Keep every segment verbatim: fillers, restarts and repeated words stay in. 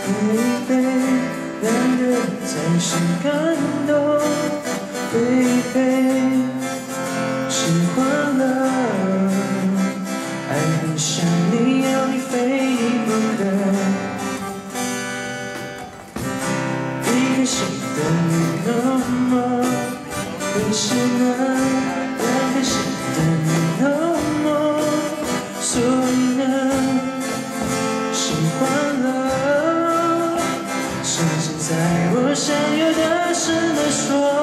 ，baby， 两个人才是感动 ，baby， 喜欢了，爱很像你，要你非你不可。一个心的你那么，可是呢，两个心的你那么，所以呢，喜欢了，是现在我想要大声地说。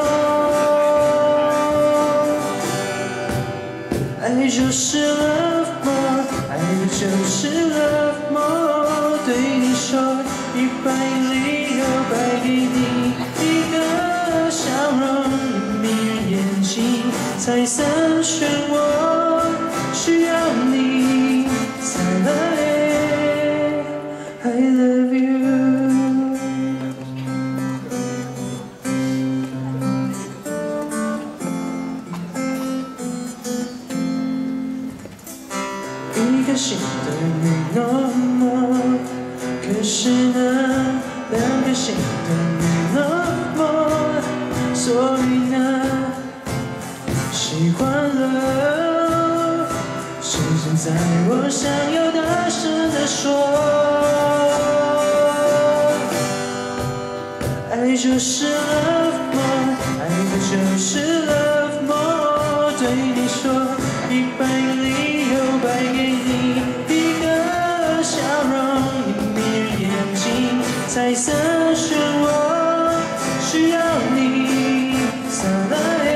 爱就是 love more， 爱就是 love more。对你说一百理由，摆给你一个笑容，迷人眼睛，彩色漩涡，需要你才来。I love you。 一个心的你那么，可是呢，两个心的你那么，所以呢，喜欢了，是现在我想要大声地说，爱就是 love more， 爱就是 love more， 对你说一百理由。 摆给你一个笑容，迷人眼睛，彩色漩涡，需要你才来。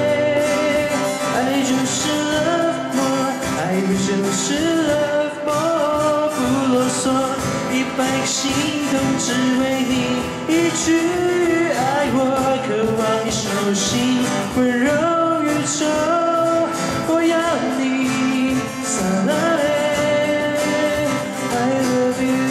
爱就是 love more， 爱不就是 love more， 不啰嗦，一百个心动只为你一句爱我，渴望你手心温柔与愁，我要你。 I love you。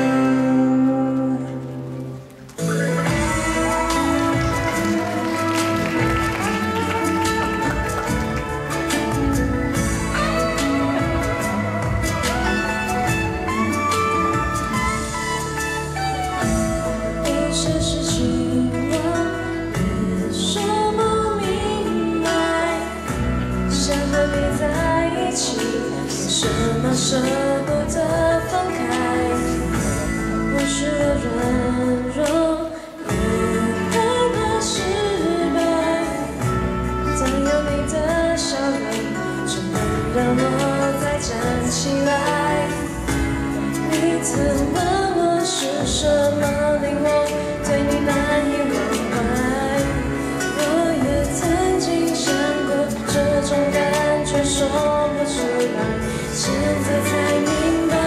一时失去我，也说不明白，想和你在一起。 什么舍不得分开？或许我软弱，也害怕失败。但有你的笑容，就能让我再站起来。你曾问我是什么令我对你难以忘怀，我也曾经想过这种感觉说不出来。 现在才明白，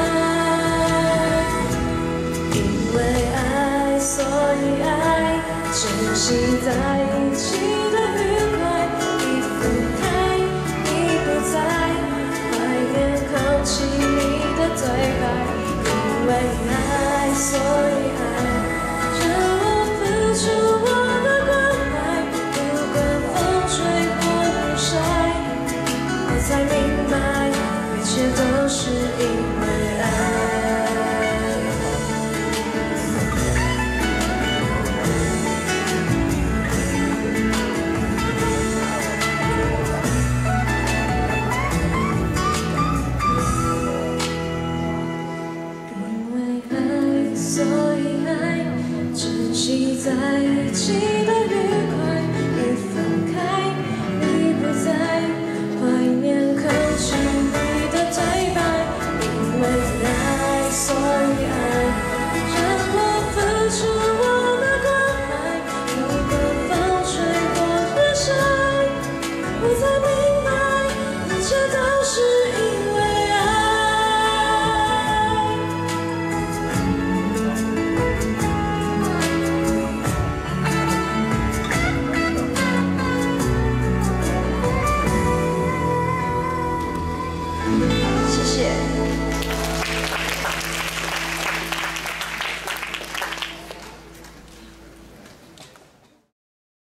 因为爱，所以爱，珍惜在一起的愉快。一分开，你不在，怀念空气里的对白。因为爱，所以。